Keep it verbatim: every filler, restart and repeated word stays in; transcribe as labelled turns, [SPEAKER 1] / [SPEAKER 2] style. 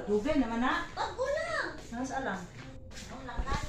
[SPEAKER 1] Dugay naman na.
[SPEAKER 2] Bago lang.
[SPEAKER 1] Nas alam.
[SPEAKER 2] Ang lakas.